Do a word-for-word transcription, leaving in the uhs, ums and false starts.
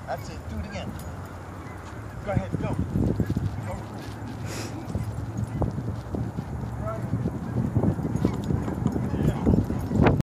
That's it. Do it again. Go ahead. Go. Go.